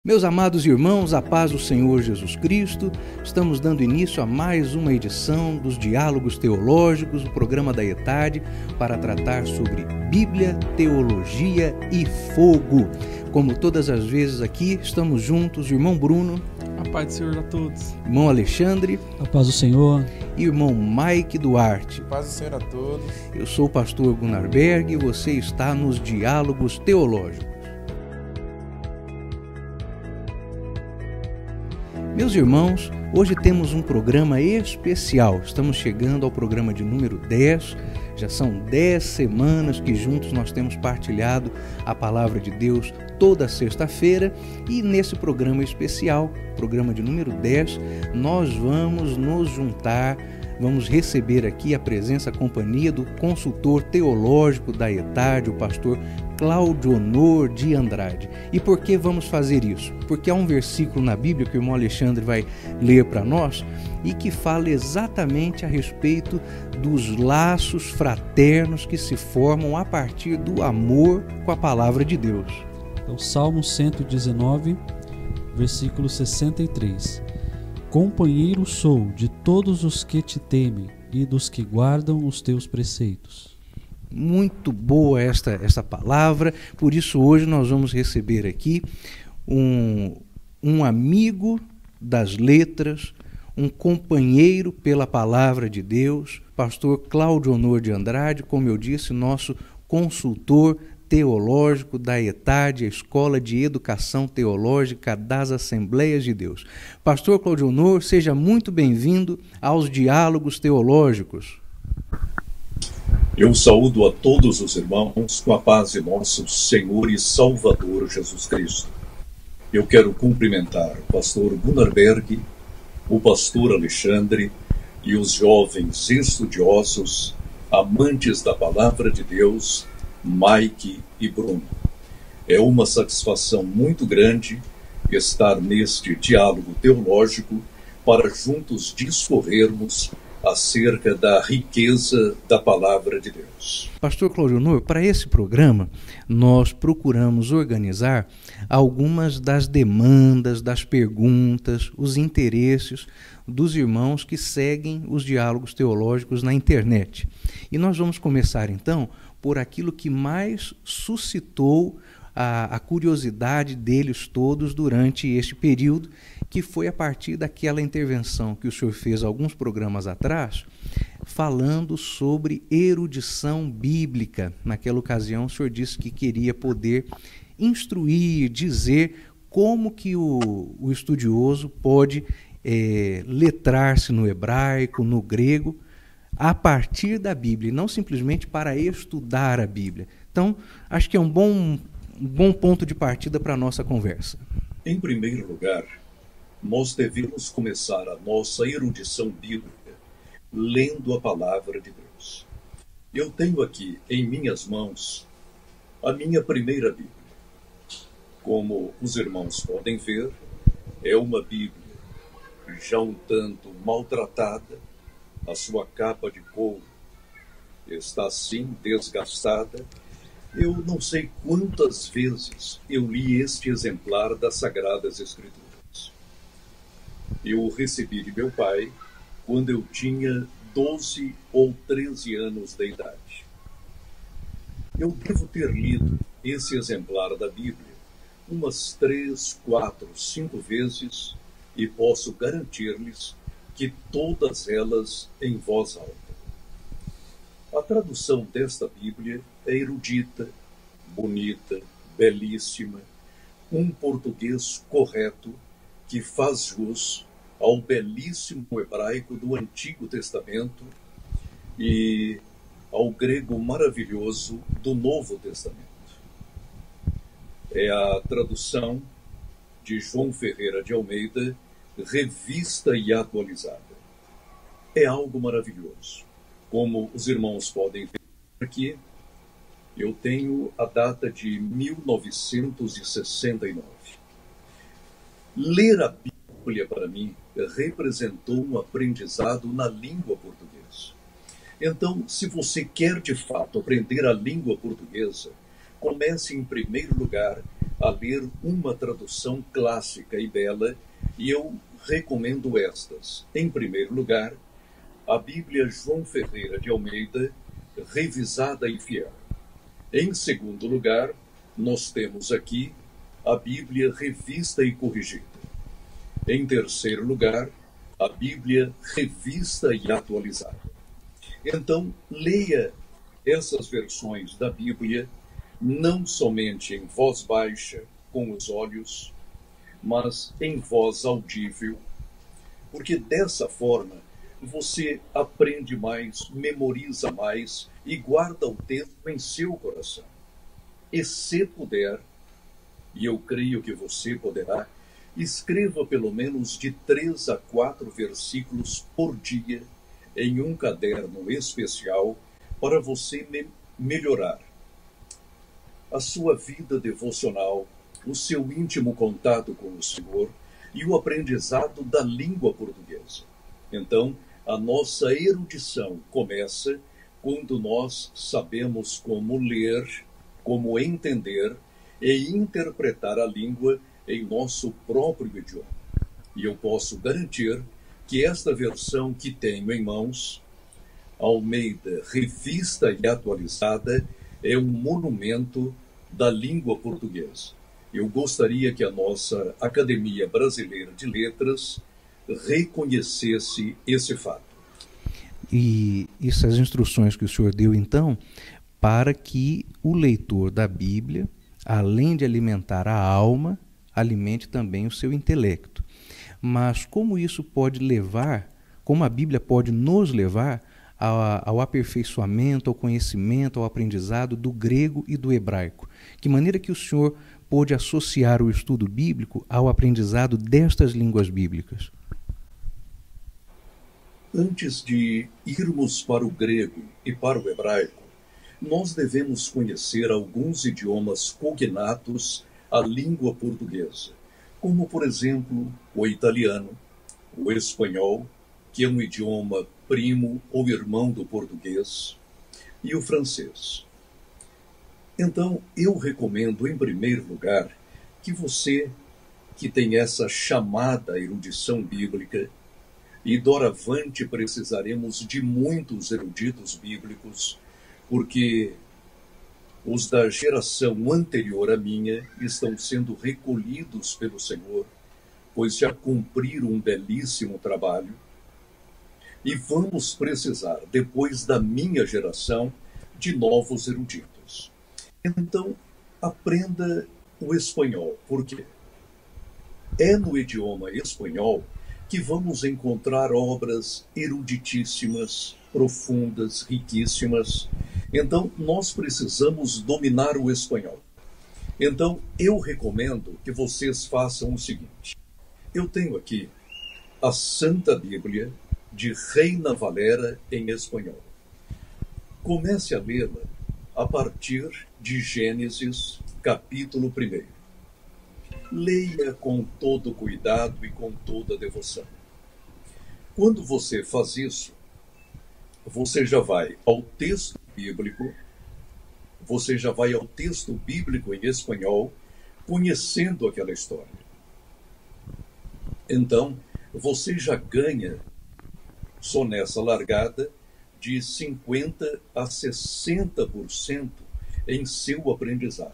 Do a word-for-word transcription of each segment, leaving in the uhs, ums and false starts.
Meus amados irmãos, a paz do Senhor Jesus Cristo, estamos dando início a mais uma edição dos Diálogos Teológicos, o programa da ETAD, para tratar sobre Bíblia, Teologia e Fogo. Como todas as vezes aqui, estamos juntos, o irmão Bruno. A paz do Senhor a todos. Irmão Alexandre. A paz do Senhor. E irmão Mike Duarte. A paz do Senhor a todos. Eu sou o pastor Gunnar Berg e você está nos Diálogos Teológicos. Meus irmãos, hoje temos um programa especial. Estamos chegando ao programa de número dez. Já são dez semanas que juntos nós temos partilhado a palavra de Deus toda sexta-feira. E nesse programa especial, programa de número dez, nós vamos nos juntar, vamos receber aqui a presença, a companhia do consultor teológico da ETAD, o pastor Cláudio Honor de Andrade. E por que vamos fazer isso? Porque há um versículo na Bíblia que o irmão Alexandre vai ler para nós e que fala exatamente a respeito dos laços fraternos que se formam a partir do amor com a palavra de Deus. É o Salmo cento e dezenove, versículo sessenta e três. Companheiro sou de todos os que te temem e dos que guardam os teus preceitos. Muito boa esta, esta palavra, por isso hoje nós vamos receber aqui um, um amigo das letras, um companheiro pela palavra de Deus, pastor Cláudio Honor de Andrade, como eu disse, nosso consultor teológico da ETAD, a Escola de Educação Teológica das Assembleias de Deus. Pastor Cláudio Honor, seja muito bem-vindo aos Diálogos Teológicos. Eu saúdo a todos os irmãos com a paz de nosso Senhor e Salvador Jesus Cristo. Eu quero cumprimentar o pastor Gunnar Berg, o pastor Alexandre e os jovens estudiosos, amantes da palavra de Deus, Mike e Bruno. É uma satisfação muito grande estar neste diálogo teológico para juntos discorrermos acerca da riqueza da palavra de Deus. Pastor Cláudio Honor, para esse programa, nós procuramos organizar algumas das demandas, das perguntas, os interesses dos irmãos que seguem os diálogos teológicos na internet. E nós vamos começar, então, por aquilo que mais suscitou a, a curiosidade deles todos durante este período, que foi a partir daquela intervenção que o senhor fez alguns programas atrás, falando sobre erudição bíblica. Naquela ocasião, o senhor disse que queria poder instruir, dizer como que o, o estudioso pode é, letrar-se no hebraico, no grego, a partir da Bíblia, e não simplesmente para estudar a Bíblia. Então, acho que é um bom, um bom ponto de partida para a nossa conversa. Em primeiro lugar, nós devemos começar a nossa erudição bíblica lendo a palavra de Deus. Eu tenho aqui em minhas mãos a minha primeira Bíblia. Como os irmãos podem ver, é uma Bíblia já um tanto maltratada, a sua capa de couro está assim desgastada. Eu não sei quantas vezes eu li este exemplar das Sagradas Escrituras. Eu o recebi de meu pai quando eu tinha doze ou treze anos de idade. Eu devo ter lido esse exemplar da Bíblia umas três, quatro, cinco vezes e posso garantir-lhes que todas elas em voz alta. A tradução desta Bíblia é erudita, bonita, belíssima, um português correto que faz jus ao belíssimo hebraico do Antigo Testamento e ao grego maravilhoso do Novo Testamento. É a tradução de João Ferreira de Almeida, revista e atualizada. É algo maravilhoso. Como os irmãos podem ver aqui, eu tenho a data de mil novecentos e sessenta e nove. Ler a Bíblia para mim representou um aprendizado na língua portuguesa. Então, se você quer de fato aprender a língua portuguesa, comece em primeiro lugar a ler uma tradução clássica e bela, e eu recomendo estas. Em primeiro lugar, a Bíblia João Ferreira de Almeida, revisada e fiel. Em segundo lugar, nós temos aqui a Bíblia revista e corrigida. Em terceiro lugar, a Bíblia revista e atualizada. Então, leia essas versões da Bíblia não somente em voz baixa, com os olhos, mas em voz audível, porque dessa forma você aprende mais, memoriza mais e guarda o texto em seu coração. E se puder, e eu creio que você poderá, escreva pelo menos de três a quatro versículos por dia em um caderno especial para você me melhorar a sua vida devocional, o seu íntimo contato com o Senhor e o aprendizado da língua portuguesa. Então, a nossa erudição começa quando nós sabemos como ler, como entender e interpretar a língua em nosso próprio idioma. E eu posso garantir que esta versão que tenho em mãos, Almeida, revista e atualizada, é um monumento da língua portuguesa. Eu gostaria que a nossa Academia Brasileira de Letras reconhecesse esse fato. E essas instruções que o senhor deu, então, para que o leitor da Bíblia, além de alimentar a alma, alimente também o seu intelecto. Mas como isso pode levar, como a Bíblia pode nos levar ao, ao aperfeiçoamento, ao conhecimento, ao aprendizado do grego e do hebraico? Que maneira que o senhor pôde associar o estudo bíblico ao aprendizado destas línguas bíblicas? Antes de irmos para o grego e para o hebraico, nós devemos conhecer alguns idiomas cognatos à língua portuguesa, como, por exemplo, o italiano, o espanhol, que é um idioma primo ou irmão do português, e o francês. Então, eu recomendo, em primeiro lugar, que você, que tem essa chamada erudição bíblica, e doravante precisaremos de muitos eruditos bíblicos, porque os da geração anterior à minha estão sendo recolhidos pelo Senhor, pois já cumpriram um belíssimo trabalho. E vamos precisar, depois da minha geração, de novos eruditos. Então, aprenda o espanhol, porque é no idioma espanhol que vamos encontrar obras eruditíssimas, profundas, riquíssimas. Então, nós precisamos dominar o espanhol. Então, eu recomendo que vocês façam o seguinte. Eu tenho aqui a Santa Bíblia de Reina Valera em espanhol. Comece a lê-la a partir de Gênesis, capítulo primeiro. Leia com todo cuidado e com toda devoção. Quando você faz isso, você já vai ao texto bíblico, você já vai ao texto bíblico em espanhol, conhecendo aquela história. Então, você já ganha, só nessa largada, de cinquenta a sessenta por cento em seu aprendizado.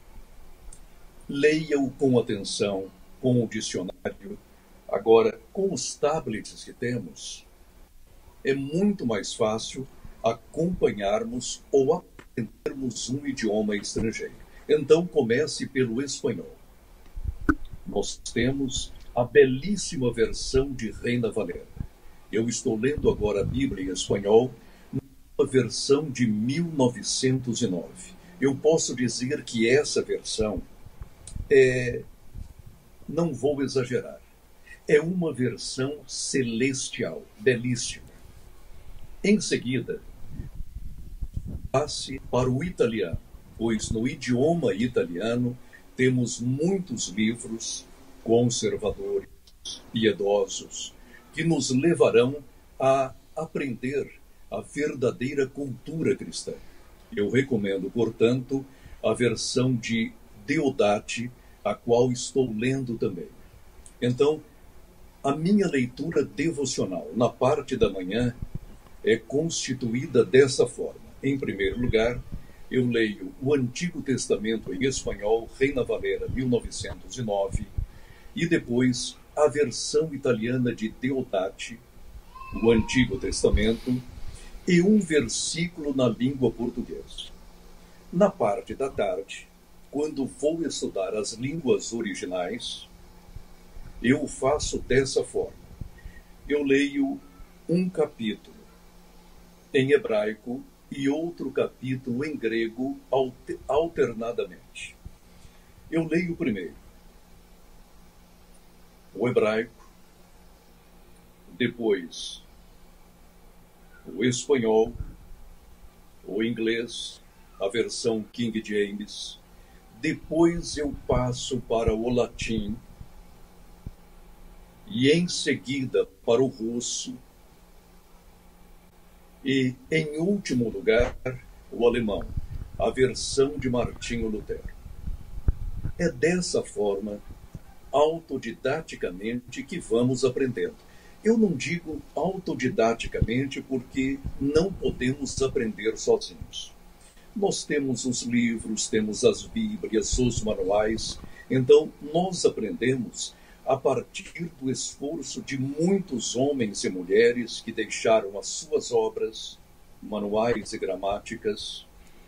Leia-o com atenção, com o dicionário. Agora, com os tablets que temos, é muito mais fácil acompanharmos ou aprendermos um idioma estrangeiro. Então, comece pelo espanhol. Nós temos a belíssima versão de Reina Valera. Eu estou lendo agora a Bíblia em espanhol, uma versão de mil novecentos e nove. Eu posso dizer que essa versão é, não vou exagerar, é uma versão celestial, belíssima. Em seguida, passe para o italiano, pois no idioma italiano temos muitos livros conservadores, piedosos, que nos levarão a aprender a verdadeira cultura cristã. Eu recomendo, portanto, a versão de Deodate, a qual estou lendo também. Então, a minha leitura devocional na parte da manhã é constituída dessa forma. Em primeiro lugar, eu leio o Antigo Testamento em espanhol, Reina Valera, mil novecentos e nove, e depois a versão italiana de Deodate, o Antigo Testamento, e um versículo na língua portuguesa. Na parte da tarde, quando vou estudar as línguas originais, eu faço dessa forma. Eu leio um capítulo em hebraico e outro capítulo em grego alternadamente. Eu leio primeiro o hebraico, depois o espanhol, o inglês, a versão King James, depois eu passo para o latim e em seguida para o russo e, em último lugar, o alemão, a versão de Martinho Lutero. É dessa forma, autodidaticamente, que vamos aprendendo. Eu não digo autodidaticamente porque não podemos aprender sozinhos. Nós temos os livros, temos as bíblias, os manuais, então nós aprendemos a partir do esforço de muitos homens e mulheres que deixaram as suas obras, manuais e gramáticas,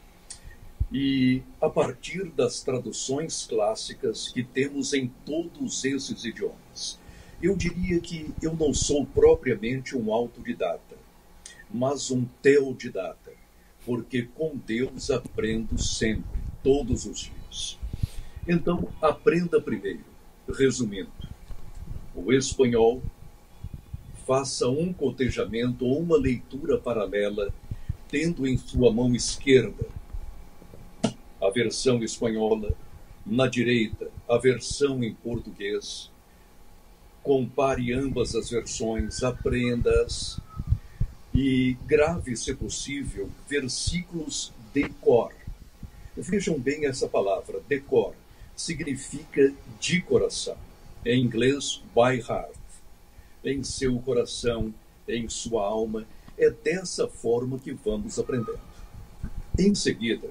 e a partir das traduções clássicas que temos em todos esses idiomas. Eu diria que eu não sou propriamente um autodidata, mas um teodidata, porque com Deus aprendo sempre, todos os dias. Então, aprenda primeiro, resumindo, o espanhol, faça um cotejamento ou uma leitura paralela, tendo em sua mão esquerda a versão espanhola, na direita a versão em português. Compare ambas as versões, aprenda-as e grave, se possível, versículos de cor. Vejam bem essa palavra, de cor, significa de coração. Em inglês, by heart. Em seu coração, em sua alma. É dessa forma que vamos aprendendo. Em seguida,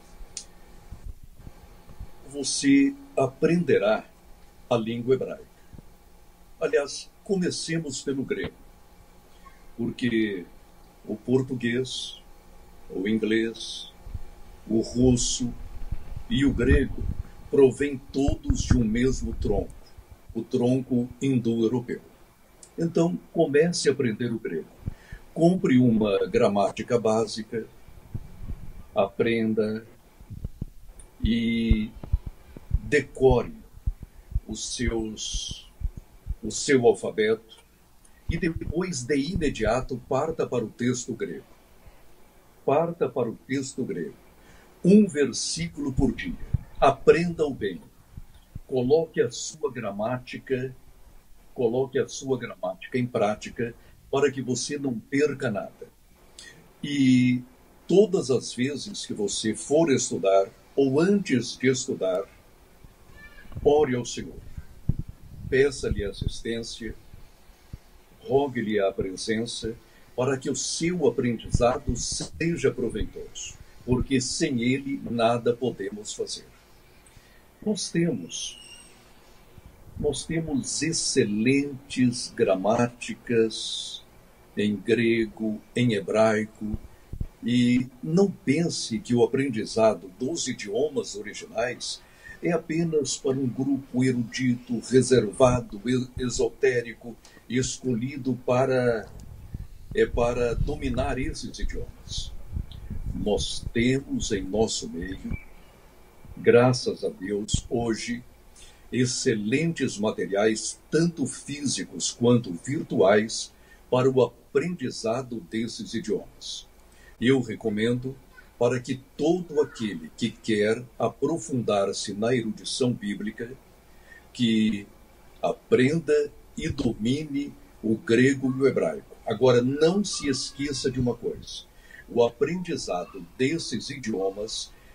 você aprenderá a língua hebraica. Aliás, comecemos pelo grego, porque o português, o inglês, o russo e o grego provêm todos de um mesmo tronco, o tronco indo-europeu. Então, comece a aprender o grego. Compre uma gramática básica, aprenda e decore os seus, o seu alfabeto e depois, de imediato, parta para o texto grego. Parta para o texto grego. Um versículo por dia. Aprenda-o bem. Coloque a sua gramática, coloque a sua gramática em prática para que você não perca nada. E todas as vezes que você for estudar, ou antes de estudar, ore ao Senhor. Peça-lhe assistência, rogue-lhe a presença, para que o seu aprendizado seja proveitoso, porque sem ele nada podemos fazer. Nós temos, nós temos excelentes gramáticas em grego, em hebraico, e não pense que o aprendizado dos idiomas originais é apenas para um grupo erudito, reservado, esotérico, escolhido para, é para dominar esses idiomas. Nós temos em nosso meio, graças a Deus, hoje, excelentes materiais, tanto físicos quanto virtuais, para o aprendizado desses idiomas. Eu recomendo para que todo aquele que quer aprofundar-se na erudição bíblica, que aprenda e domine o grego e o hebraico. Agora, não se esqueça de uma coisa. O aprendizado desses idiomas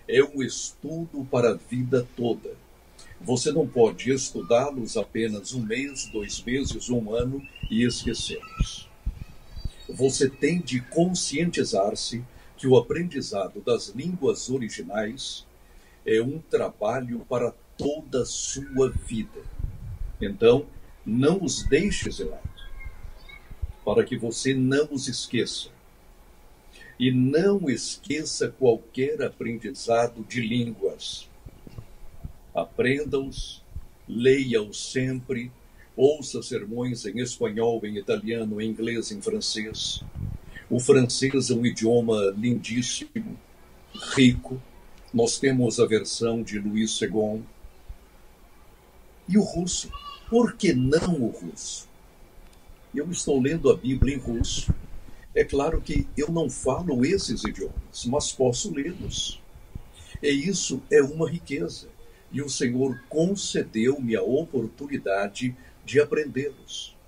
É um estudo para a vida toda. Você não pode estudá-los apenas um mês, dois meses, um ano e esquecê-los. Você tem de conscientizar-se que o aprendizado das línguas originais é um trabalho para toda a sua vida. Então, não os deixe de lado, para que você não os esqueça. E não esqueça qualquer aprendizado de línguas. Aprenda-os, leia-os sempre, ouça sermões em espanhol, em italiano, em inglês, em francês. O francês é um idioma lindíssimo, rico. Nós temos a versão de Louis segundo. E o russo? Por que não o russo? Eu estou lendo a Bíblia em russo. É claro que eu não falo esses idiomas, mas posso lê-los. E isso é uma riqueza. E o Senhor concedeu-me a oportunidade de aprendê-los.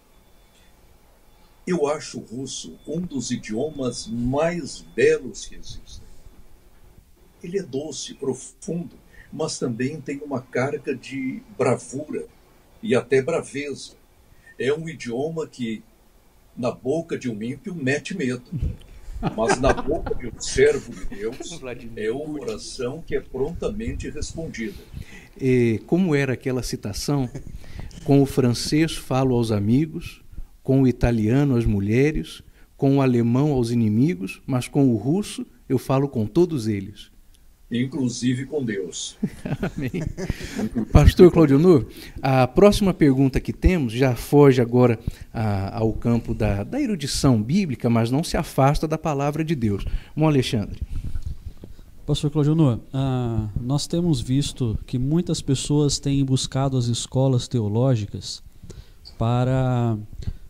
Eu acho o russo um dos idiomas mais belos que existem. Ele é doce, profundo, mas também tem uma carga de bravura e até braveza. É um idioma que, na boca de um ímpio, mete medo. Mas na boca de um servo de Deus, é uma oração que é prontamente respondida. E como era aquela citação? Com o francês falo aos amigos, com o italiano às mulheres, com o alemão aos inimigos, mas com o russo eu falo com todos eles. Inclusive com Deus. Amém. Pastor Claudionor, a próxima pergunta que temos já foge agora a, ao campo da, da erudição bíblica, mas não se afasta da palavra de Deus. Bom, Alexandre. Pastor Claudionor, ah, nós temos visto que muitas pessoas têm buscado as escolas teológicas para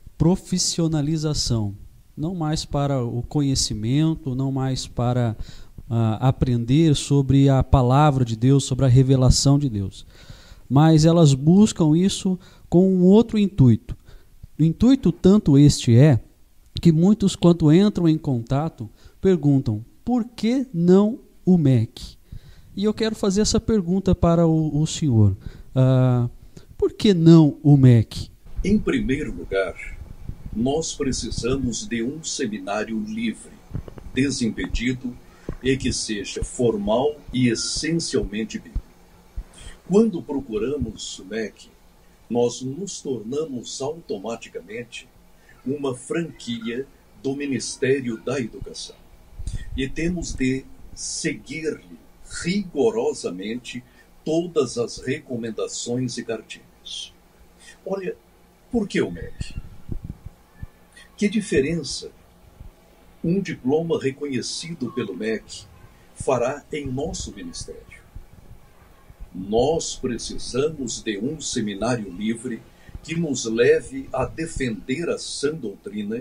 profissionalização, não mais para o conhecimento, não mais para Uh, aprender sobre a palavra de Deus, sobre a revelação de Deus. Mas elas buscam isso com um outro intuito. O intuito tanto este é que muitos, quando entram em contato, perguntam, por que não o M E C? E eu quero fazer essa pergunta para o, o senhor. Uh, por que não o M E C? Em primeiro lugar, nós precisamos de um seminário livre, desimpedido, e que seja formal e essencialmente bíblico. Quando procuramos o M E C, nós nos tornamos automaticamente uma franquia do Ministério da Educação. E temos de seguir-lhe rigorosamente todas as recomendações e cartilhas. Olha, por que o M E C? Que diferença um diploma reconhecido pelo M E C fará em nosso ministério? Nós precisamos de um seminário livre que nos leve a defender a sã doutrina,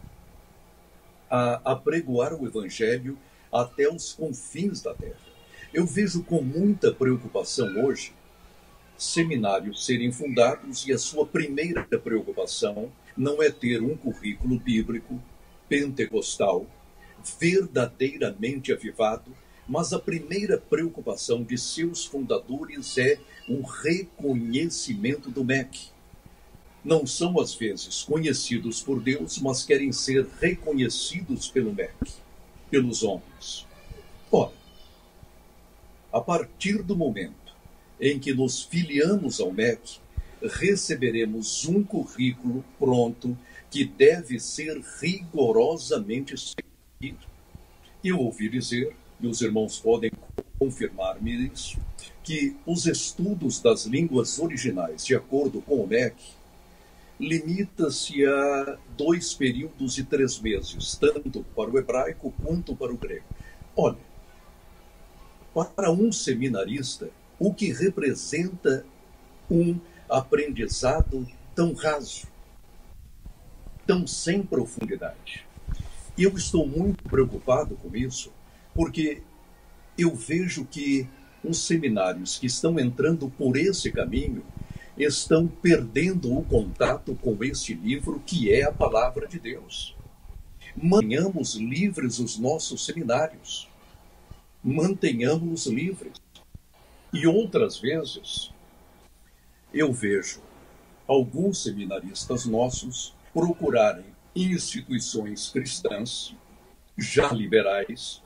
a apregoar o Evangelho até os confins da terra. Eu vejo com muita preocupação hoje seminários serem fundados e a sua primeira preocupação não é ter um currículo bíblico pentecostal, verdadeiramente avivado, mas a primeira preocupação de seus fundadores é o reconhecimento do M E C. Não são, às vezes, conhecidos por Deus, mas querem ser reconhecidos pelo M E C, pelos homens. Ora, a partir do momento em que nos filiamos ao M E C, receberemos um currículo pronto que deve ser rigorosamente seguido. Eu ouvi dizer, e os irmãos podem confirmar-me isso, que os estudos das línguas originais, de acordo com o M E C, limita-se a dois períodos de três meses, tanto para o hebraico quanto para o grego. Olha, para um seminarista, o que representa um aprendizado tão raso, tão sem profundidade? Eu estou muito preocupado com isso, porque eu vejo que os seminários que estão entrando por esse caminho estão perdendo o contato com este livro que é a palavra de Deus. Mantenhamos livres os nossos seminários. mantenhamos-nos livres. E outras vezes, eu vejo alguns seminaristas nossos procurarem instituições cristãs, já liberais,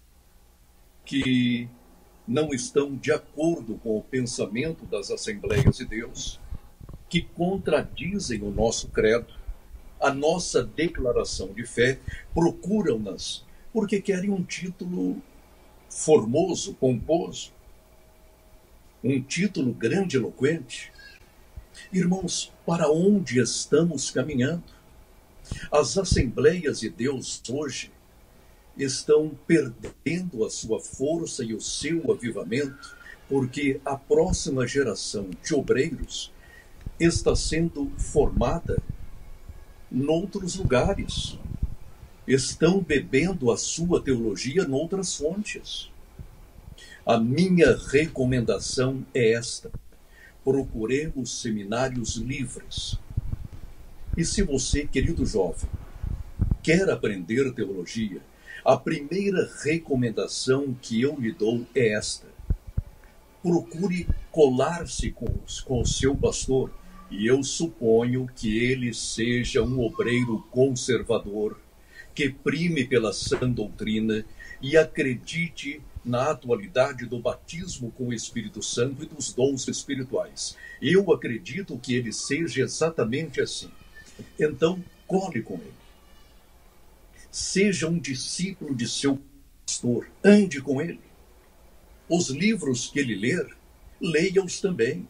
que não estão de acordo com o pensamento das Assembleias de Deus, que contradizem o nosso credo, a nossa declaração de fé, procuram-nas porque querem um título formoso, pomposo, um título grandiloquente. Irmãos, para onde estamos caminhando? As Assembleias de Deus hoje estão perdendo a sua força e o seu avivamento, porque a próxima geração de obreiros está sendo formada noutros lugares. Estão bebendo a sua teologia noutras fontes. A minha recomendação é esta: procuremos seminários livres. E se você, querido jovem, quer aprender teologia, a primeira recomendação que eu lhe dou é esta: procure colar-se com, com o seu pastor, e eu suponho que ele seja um obreiro conservador, que prime pela sã doutrina e acredite na atualidade do batismo com o Espírito Santo e dos dons espirituais. Eu acredito que ele seja exatamente assim. Então, cole com ele. Seja um discípulo de seu pastor, ande com ele. Os livros que ele ler, leia-os também.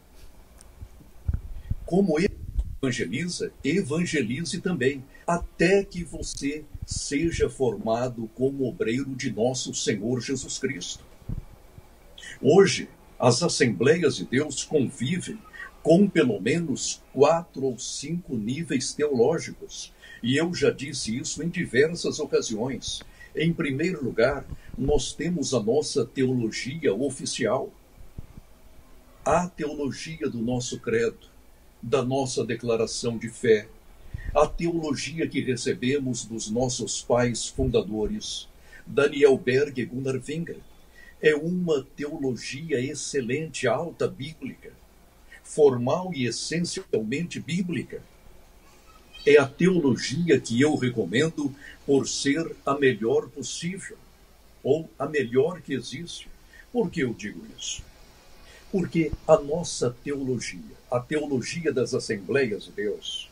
Como ele evangeliza, evangelize também, até que você seja formado como obreiro de nosso Senhor Jesus Cristo. Hoje, as Assembleias de Deus convivem com pelo menos quatro ou cinco níveis teológicos, e eu já disse isso em diversas ocasiões. Em primeiro lugar, nós temos a nossa teologia oficial, a teologia do nosso credo, da nossa declaração de fé, a teologia que recebemos dos nossos pais fundadores, Daniel Berg e Gunnar Wingre. É uma teologia excelente, alta, bíblica, formal e essencialmente bíblica. É a teologia que eu recomendo por ser a melhor possível, ou a melhor que existe. Por que eu digo isso? Porque a nossa teologia, a teologia das Assembleias de Deus,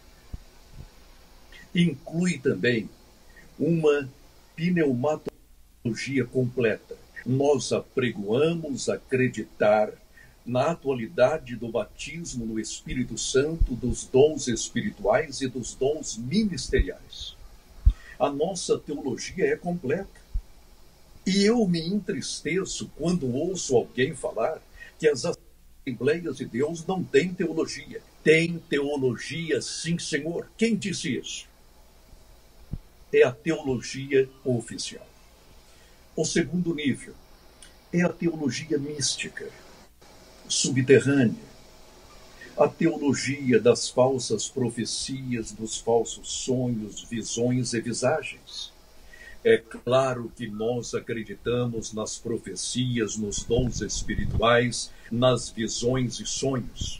inclui também uma pneumatologia completa. Nós apregoamos acreditar na atualidade do batismo no Espírito Santo, dos dons espirituais e dos dons ministeriais. A nossa teologia é completa. E eu me entristeço quando ouço alguém falar que as Assembleias de Deus não têm teologia. Tem teologia, sim, Senhor. Quem disse isso? É a teologia oficial. O segundo nível é a teologia mística, subterrânea, a teologia das falsas profecias, dos falsos sonhos, visões e visagens. É claro que nós acreditamos nas profecias, nos dons espirituais, nas visões e sonhos.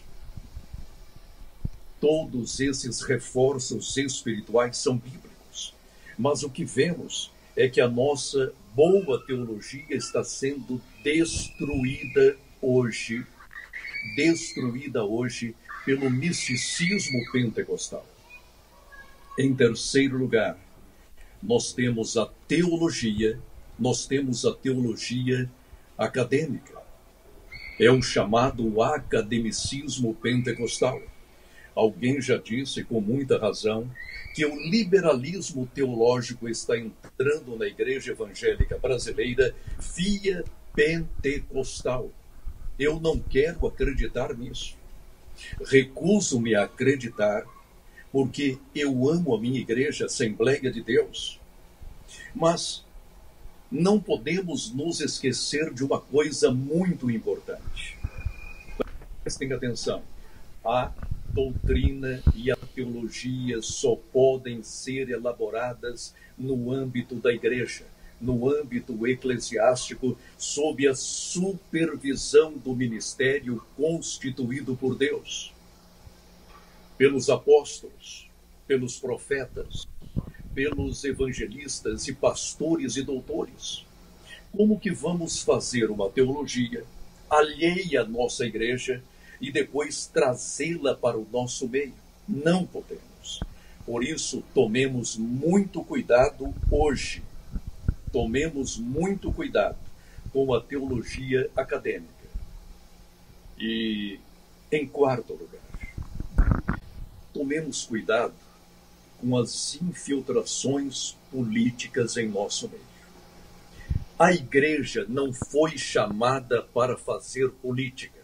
Todos esses reforços espirituais são bíblicos. Mas o que vemos é que a nossa boa teologia está sendo destruída hoje, destruída hoje pelo misticismo pentecostal. Em terceiro lugar, nós temos a teologia, nós temos a teologia acadêmica. É o chamado academicismo pentecostal. Alguém já disse com muita razão que o liberalismo teológico está entrando na igreja evangélica brasileira via pentecostal. Eu não quero acreditar nisso. Recuso-me a acreditar, porque eu amo a minha igreja, Assembleia de Deus. Mas não podemos nos esquecer de uma coisa muito importante. Prestem atenção. A doutrina e a teologia só podem ser elaboradas no âmbito da igreja, no âmbito eclesiástico, sob a supervisão do ministério constituído por Deus, pelos apóstolos, pelos profetas, pelos evangelistas e pastores e doutores. Como que vamos fazer uma teologia alheia à nossa igreja e depois trazê-la para o nosso meio? Não podemos. Por isso, tomemos muito cuidado hoje. Tomemos muito cuidado com a teologia acadêmica. E, em quarto lugar, tomemos cuidado com as infiltrações políticas em nosso meio. A igreja não foi chamada para fazer política.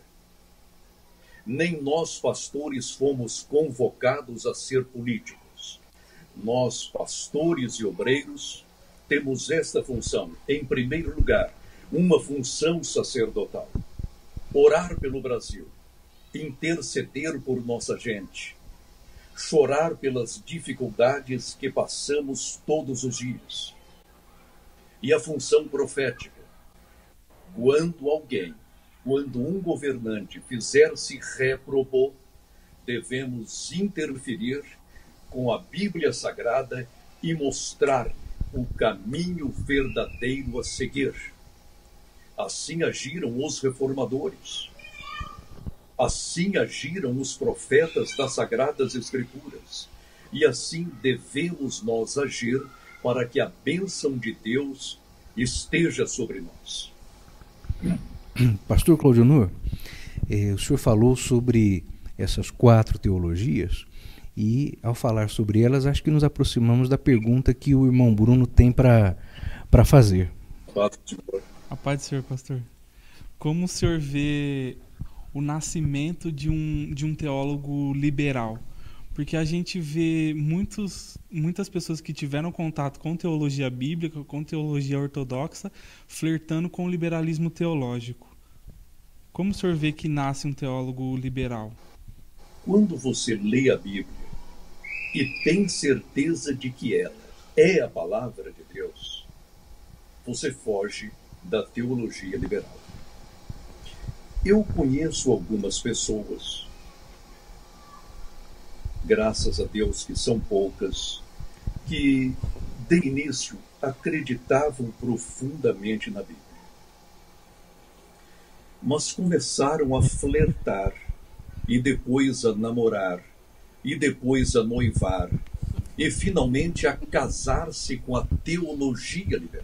Nem nós, pastores, fomos convocados a ser políticos. Nós, pastores e obreiros, temos esta função. Em primeiro lugar, uma função sacerdotal. Orar pelo Brasil, interceder por nossa gente, chorar pelas dificuldades que passamos todos os dias. E a função profética. Quando alguém, quando um governante fizer-se réprobo, devemos interferir com a Bíblia Sagrada e mostrar o caminho verdadeiro a seguir. Assim agiram os reformadores. Assim agiram os profetas das Sagradas Escrituras. E assim devemos nós agir para que a bênção de Deus esteja sobre nós. Pastor Cláudio Nur, eh, o senhor falou sobre essas quatro teologias e, ao falar sobre elas, acho que nos aproximamos da pergunta que o irmão Bruno tem para para fazer. A paz do Senhor, pastor. Como o senhor vê o nascimento de um, de um teólogo liberal? Porque a gente vê muitos, muitas pessoas que tiveram contato com teologia bíblica, com teologia ortodoxa, flertando com o liberalismo teológico. Como o senhor vê que nasce um teólogo liberal? Quando você lê a Bíblia e tem certeza de que ela é a palavra de Deus, você foge da teologia liberal. Eu conheço algumas pessoas, graças a Deus que são poucas, que de início acreditavam profundamente na Bíblia. Mas começaram a flertar, e depois a namorar, e depois a noivar, e finalmente a casar-se com a teologia liberal.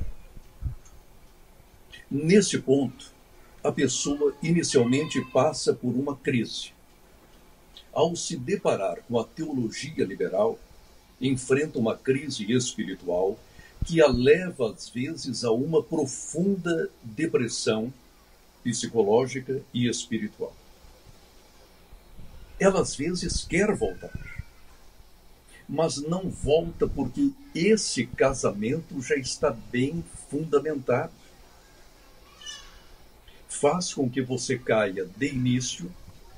Nesse ponto, a pessoa inicialmente passa por uma crise. Ao se deparar com a teologia liberal, enfrenta uma crise espiritual que a leva, às vezes, a uma profunda depressão psicológica e espiritual. Ela, às vezes, quer voltar, mas não volta porque esse casamento já está bem fundamentado. Faz com que você caia de início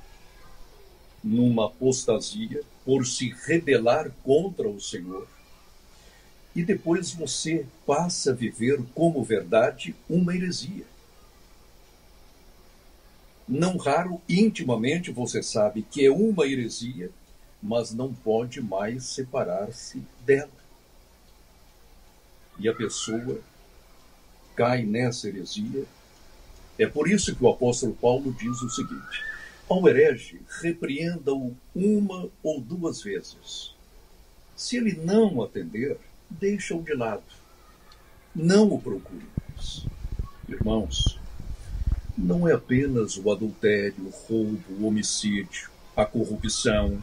numa apostasia por se rebelar contra o Senhor, e depois você passa a viver como verdade uma heresia. Não raro, intimamente, você sabe que é uma heresia, mas não pode mais separar-se dela. E a pessoa cai nessa heresia. É por isso que o apóstolo Paulo diz o seguinte: ao herege, repreenda-o uma ou duas vezes. Se ele não atender, deixa-o de lado. Não o procure mais. Irmãos, não é apenas o adultério, o roubo, o homicídio, a corrupção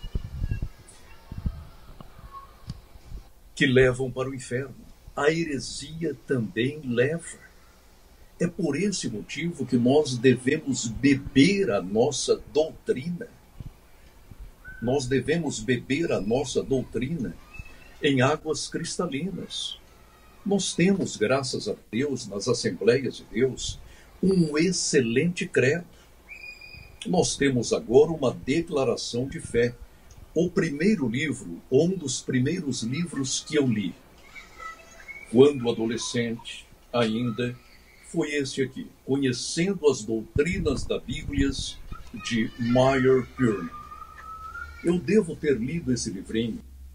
que levam para o inferno. A heresia também leva. É por esse motivo que nós devemos beber a nossa doutrina. Nós devemos beber a nossa doutrina em águas cristalinas. Nós temos, graças a Deus, nas Assembleias de Deus, um excelente credo. Nós temos agora uma declaração de fé. O primeiro livro, um dos primeiros livros que eu li, Quando adolescente, ainda, foi esse aqui, Conhecendo as Doutrinas da Bíblia, de Meyer Purman. Eu devo ter lido esse livrinho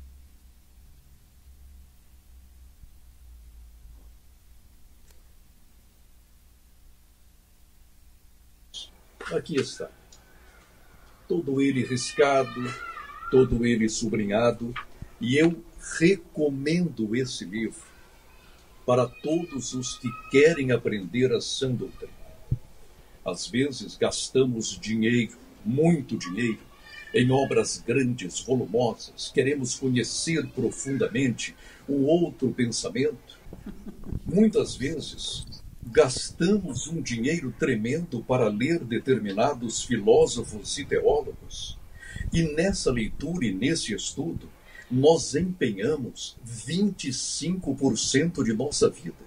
aqui está. Todo ele riscado, todo ele sublinhado, e eu recomendo esse livro para todos os que querem aprender a sã doutrina. Às vezes gastamos dinheiro, muito dinheiro, em obras grandes, volumosas, queremos conhecer profundamente o outro pensamento. Muitas vezes gastamos um dinheiro tremendo para ler determinados filósofos e teólogos, e nessa leitura e nesse estudo, nós empenhamos vinte e cinco por cento de nossa vida.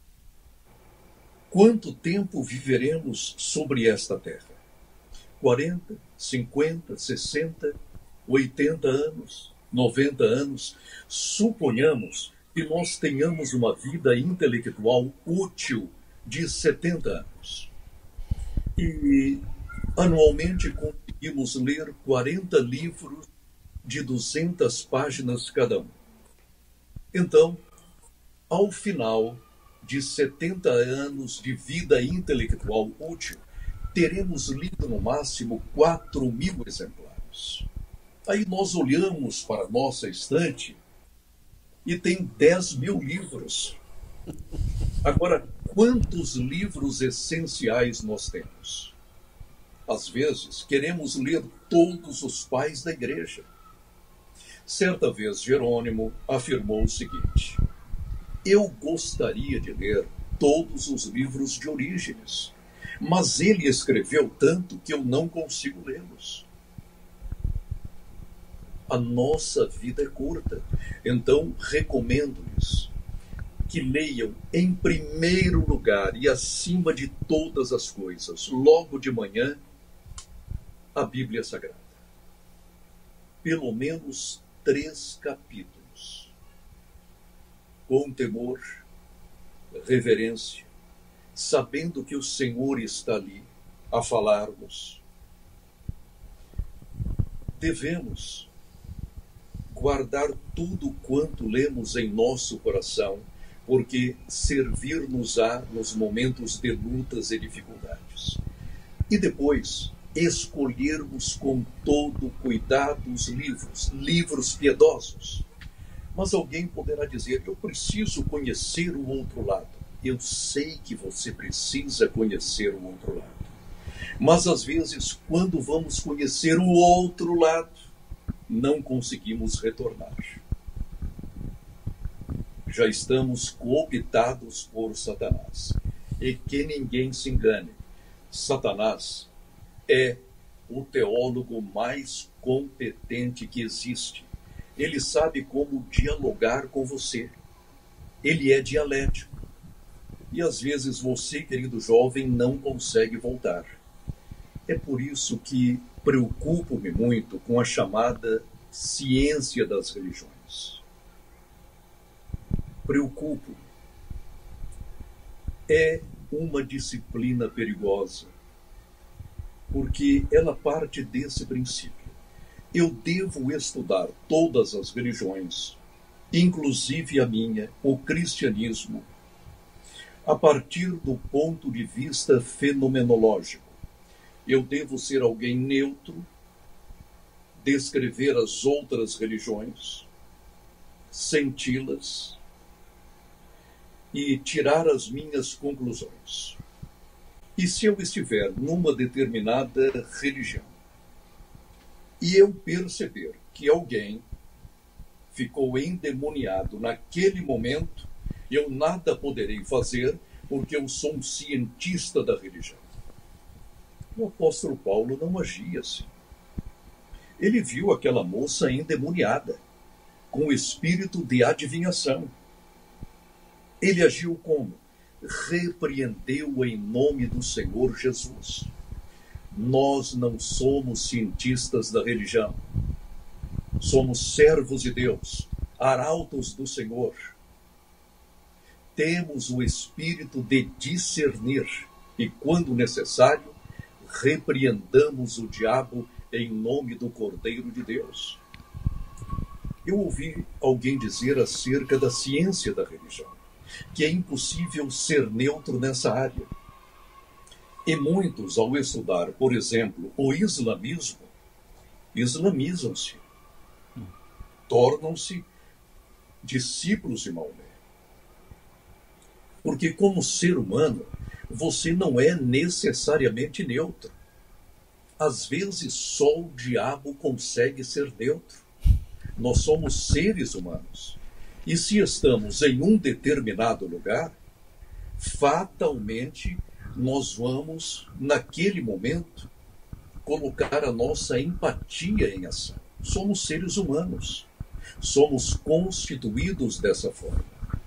Quanto tempo viveremos sobre esta terra? quarenta, cinquenta, sessenta, oitenta anos, noventa anos? Suponhamos que nós tenhamos uma vida intelectual útil de setenta anos. E anualmente conseguimos ler quarenta livros de duzentas páginas cada um. Então, ao final de setenta anos de vida intelectual útil, teremos lido no máximo quatro mil exemplares. Aí nós olhamos para a nossa estante e tem dez mil livros. Agora, quantos livros essenciais nós temos? Às vezes, queremos ler todos os pais da igreja. Certa vez, Jerônimo afirmou o seguinte: eu gostaria de ler todos os livros de Orígenes, mas ele escreveu tanto que eu não consigo lê-los. A nossa vida é curta, então recomendo-lhes que leiam em primeiro lugar e acima de todas as coisas, logo de manhã, a Bíblia Sagrada. Pelo menos três capítulos. Com temor, reverência, sabendo que o Senhor está ali a falar-nos. Devemos guardar tudo quanto lemos em nosso coração, porque servir-nos-á nos momentos de lutas e dificuldades. E depois, escolhermos com todo cuidado os livros, livros piedosos. Mas alguém poderá dizer: eu preciso conhecer o outro lado. Eu sei que você precisa conhecer o outro lado. Mas às vezes, quando vamos conhecer o outro lado, não conseguimos retornar. Já estamos cooptados por Satanás. E que ninguém se engane, Satanás é o teólogo mais competente que existe. Ele sabe como dialogar com você. Ele é dialético. E às vezes você, querido jovem, não consegue voltar. É por isso que preocupo-me muito com a chamada ciência das religiões. Preocupo. É uma disciplina perigosa, porque ela parte desse princípio. Eu devo estudar todas as religiões, inclusive a minha, o cristianismo, a partir do ponto de vista fenomenológico. Eu devo ser alguém neutro, descrever as outras religiões, senti-las e tirar as minhas conclusões. E se eu estiver numa determinada religião e eu perceber que alguém ficou endemoniado naquele momento, eu nada poderei fazer, porque eu sou um cientista da religião. O apóstolo Paulo não agia assim. Ele viu aquela moça endemoniada, com o espírito de adivinhação. Ele agiu como? Repreendeu em nome do Senhor Jesus. Nós não somos cientistas da religião. Somos servos de Deus, arautos do Senhor. temos o espírito de discernir e, quando necessário, repreendamos o diabo em nome do Cordeiro de Deus. Eu ouvi alguém dizer acerca da ciência da religião, que é impossível ser neutro nessa área. E muitos, ao estudar, por exemplo, o islamismo, islamizam-se, tornam-se discípulos de Maomé. Porque, como ser humano, você não é necessariamente neutro. Às vezes, só o diabo consegue ser neutro. Nós somos seres humanos. E se estamos em um determinado lugar, fatalmente nós vamos, naquele momento, colocar a nossa empatia em ação. Somos seres humanos. Somos constituídos dessa forma.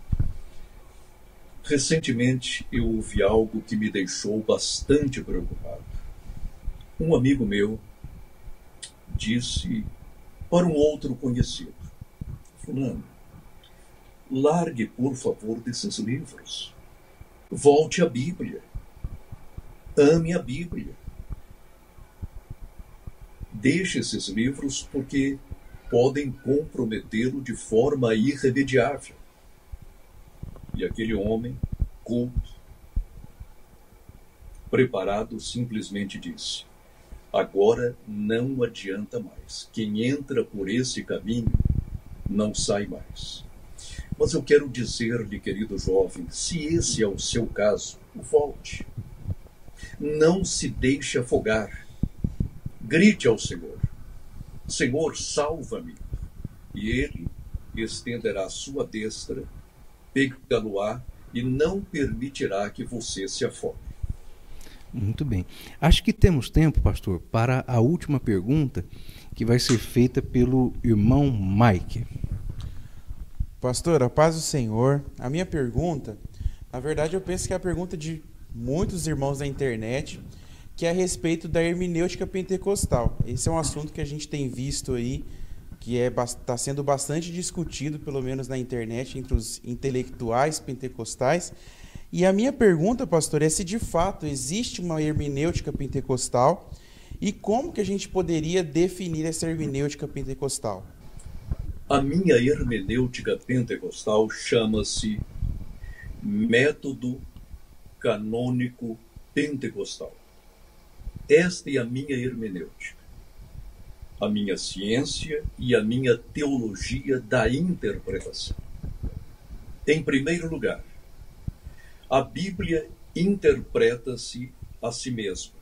Recentemente, eu ouvi algo que me deixou bastante preocupado. Um amigo meu disse para um outro conhecido: fulano, largue, por favor, desses livros. Volte à Bíblia. Ame a Bíblia. Deixe esses livros porque podem comprometê-lo de forma irremediável. E aquele homem, culto, preparado, simplesmente disse: agora não adianta mais. Quem entra por esse caminho não sai mais. Mas eu quero dizer-lhe, querido jovem, se esse é o seu caso, volte. Não se deixe afogar. Grite ao Senhor: Senhor, salva-me. E Ele estenderá a sua destra, pegá-lo-á e não permitirá que você se afogue. Muito bem. Acho que temos tempo, pastor, para a última pergunta, que vai ser feita pelo irmão Mike. Pastor, a paz do Senhor. A minha pergunta, na verdade, eu penso que é a pergunta de muitos irmãos da internet, que é a respeito da hermenêutica pentecostal. Esse é um assunto que a gente tem visto aí, que é, está sendo bastante discutido, pelo menos na internet, entre os intelectuais pentecostais. E a minha pergunta, pastor, é se de fato existe uma hermenêutica pentecostal e como que a gente poderia definir essa hermenêutica pentecostal. A minha hermenêutica pentecostal chama-se Método Canônico Pentecostal. Esta é a minha hermenêutica, a minha ciência e a minha teologia da interpretação. Em primeiro lugar, a Bíblia interpreta-se a si mesma.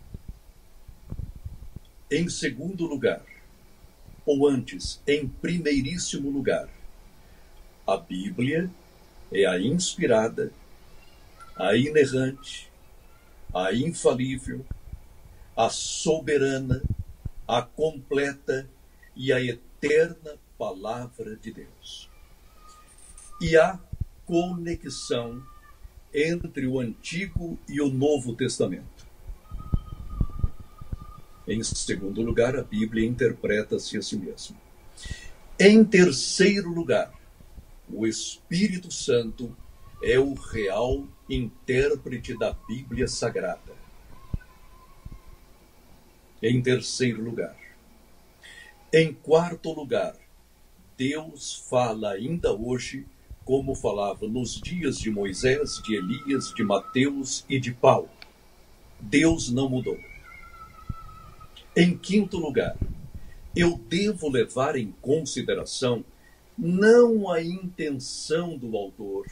Em segundo lugar, ou antes, em primeiríssimo lugar, a Bíblia é a inspirada, a inerrante, a infalível, a soberana, a completa e a eterna Palavra de Deus. E a conexão entre o Antigo e o Novo Testamento. Em segundo lugar, a Bíblia interpreta-se a si mesma. Em terceiro lugar, o Espírito Santo é o real intérprete da Bíblia Sagrada. Em terceiro lugar. Em quarto lugar, Deus fala ainda hoje como falava nos dias de Moisés, de Elias, de Mateus e de Paulo. Deus não mudou. Em quinto lugar, eu devo levar em consideração não a intenção do autor,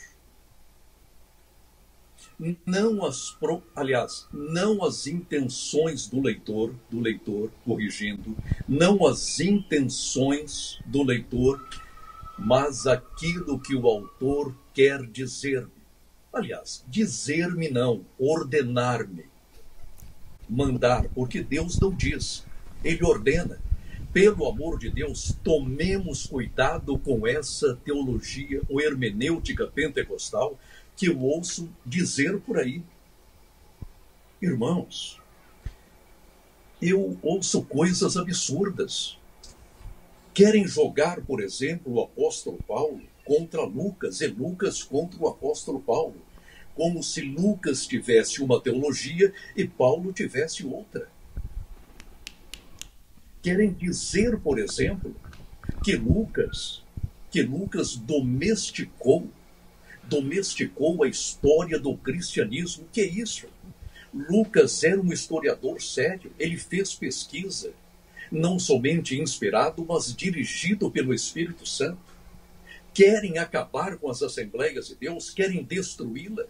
não as, pro, aliás, não as intenções do leitor, do leitor, corrigindo, não as intenções do leitor, mas aquilo que o autor quer dizer-me. Aliás, dizer-me não, ordenar-me, mandar, porque Deus não diz, Ele ordena. Pelo amor de Deus, tomemos cuidado com essa teologia ou hermenêutica pentecostal que eu ouço dizer por aí. Irmãos, eu ouço coisas absurdas. Querem jogar, por exemplo, o apóstolo Paulo contra Lucas e Lucas contra o apóstolo Paulo, como se Lucas tivesse uma teologia e Paulo tivesse outra. Querem dizer, por exemplo, que Lucas, que Lucas domesticou, domesticou a história do cristianismo. Que é isso? Lucas era um historiador sério, ele fez pesquisa, não somente inspirado, mas dirigido pelo Espírito Santo. Querem acabar com as Assembleias de Deus, querem destruí-la.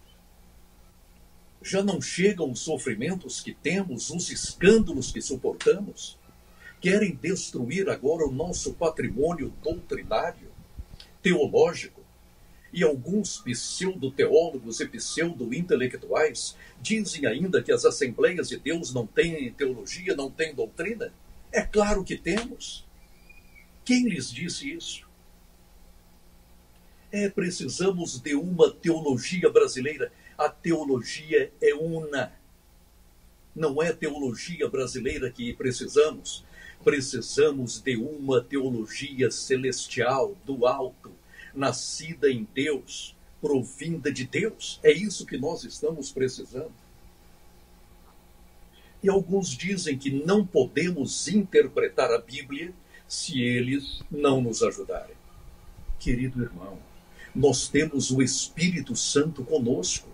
Já não chegam os sofrimentos que temos, os escândalos que suportamos. Querem destruir agora o nosso patrimônio doutrinário, teológico. E alguns pseudo-teólogos e pseudo-intelectuais dizem ainda que as Assembleias de Deus não têm teologia, não têm doutrina. É claro que temos. Quem lhes disse isso? É, precisamos de uma teologia brasileira. A teologia é una. Não é teologia brasileira que precisamos. Precisamos de uma teologia celestial, do alto, nascida em Deus, provinda de Deus. É isso que nós estamos precisando. E alguns dizem que não podemos interpretar a Bíblia se eles não nos ajudarem. Querido irmão, nós temos o Espírito Santo conosco.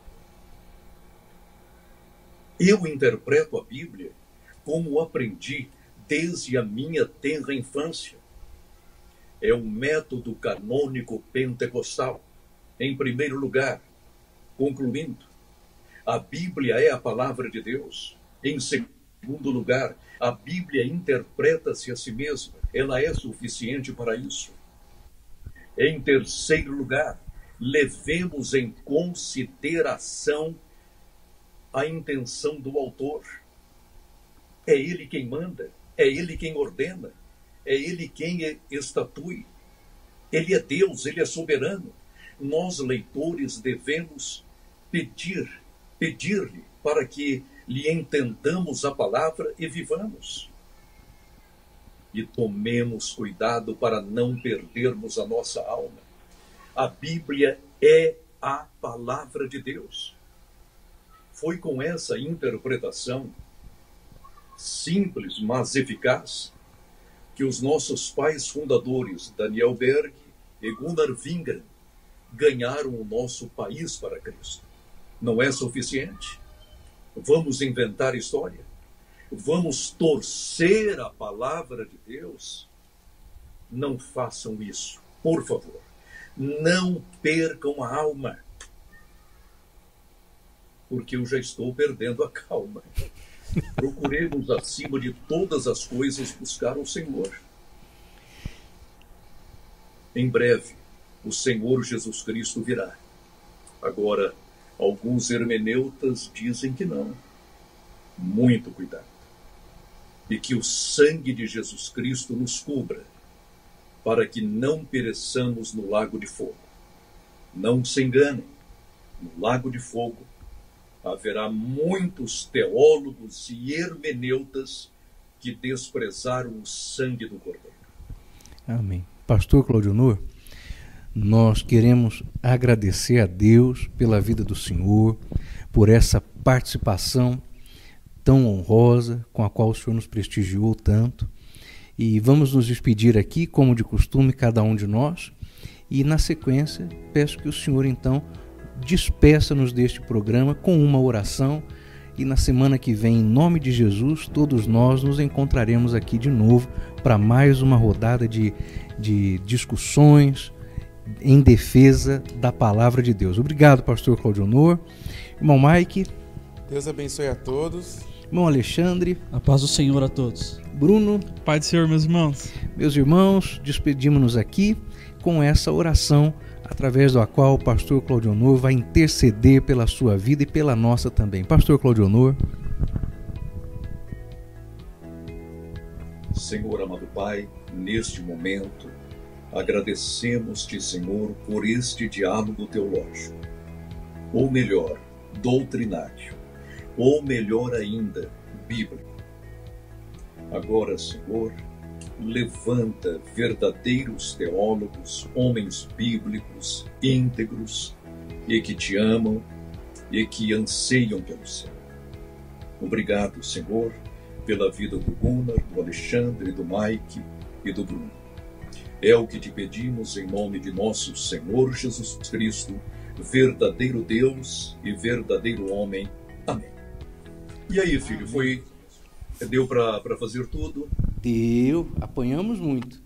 Eu interpreto a Bíblia como aprendi desde a minha tenra infância. É o método canônico pentecostal. Em primeiro lugar, concluindo, a Bíblia é a palavra de Deus. Em segundo lugar, a Bíblia interpreta-se a si mesma. Ela é suficiente para isso. Em terceiro lugar, levemos em consideração a intenção do autor. É ele quem manda, é ele quem ordena, é ele quem estatui. Ele é Deus, ele é soberano. Nós, leitores, devemos pedir, pedir-lhe para que lhe entendamos a palavra e vivamos. E tomemos cuidado para não perdermos a nossa alma. A Bíblia é a palavra de Deus. Foi com essa interpretação simples, mas eficaz, que os nossos pais fundadores, Daniel Berg e Gunnar Wingren, ganharam o nosso país para Cristo. Não é suficiente? Vamos inventar história? Vamos torcer a palavra de Deus? Não façam isso, por favor. Não percam a alma. Porque eu já estou perdendo a calma. Procuremos, acima de todas as coisas, buscar o Senhor. Em breve, o Senhor Jesus Cristo virá. Agora, alguns hermeneutas dizem que não. Muito cuidado. E que o sangue de Jesus Cristo nos cubra, para que não pereçamos no lago de fogo. Não se enganem, no lago de fogo haverá muitos teólogos e hermeneutas que desprezaram o sangue do Cordeiro. Amém. Pastor Claudionor, nós queremos agradecer a Deus pela vida do senhor, por essa participação tão honrosa com a qual o senhor nos prestigiou tanto. E vamos nos despedir aqui, como de costume, cada um de nós. E na sequência, peço que o senhor então despeça-nos deste programa com uma oração. E na semana que vem, em nome de Jesus, todos nós nos encontraremos aqui de novo para mais uma rodada de, de discussões em defesa da palavra de Deus. Obrigado, pastor Claudionor. Irmão Mike. Deus abençoe a todos. Irmão Alexandre. A paz do Senhor a todos. Bruno. Pai do Senhor, meus irmãos. Meus irmãos, despedimos-nos aqui com essa oração, através da qual o pastor Claudionor vai interceder pela sua vida e pela nossa também. Pastor Claudionor. Senhor amado Pai, neste momento, agradecemos-te, Senhor, por este diálogo teológico, ou melhor, doutrinário, ou melhor ainda, bíblico. Agora, Senhor, levanta verdadeiros teólogos, homens bíblicos, íntegros, e que te amam e que anseiam pelo céu. Obrigado, Senhor, pela vida do Gunnar, do Alexandre, do Mike e do Bruno. É o que te pedimos em nome de nosso Senhor Jesus Cristo, verdadeiro Deus e verdadeiro homem. Amém. E aí, filho, foi... deu para fazer tudo? Deu, apanhamos muito.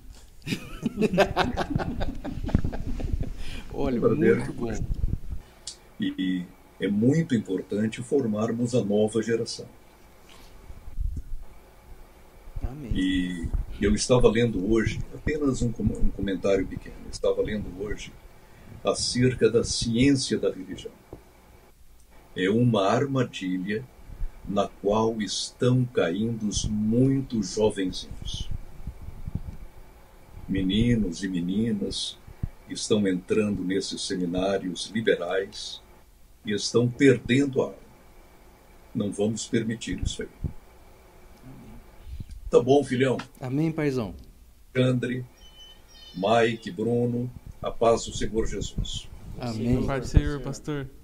Olha, muito bom. E é muito importante formarmos a nova geração. Amém. E eu estava lendo hoje, apenas um, um comentário pequeno, eu estava lendo hoje acerca da ciência da religião. É uma armadilha na qual estão caindo muitos jovenzinhos. Meninos e meninas estão entrando nesses seminários liberais e estão perdendo a alma. Não vamos permitir isso aí. Tá bom, filhão? Amém, paizão. Alexandre, Mike, Bruno, a paz do Senhor Jesus. Amém. Paz do Senhor, pastor.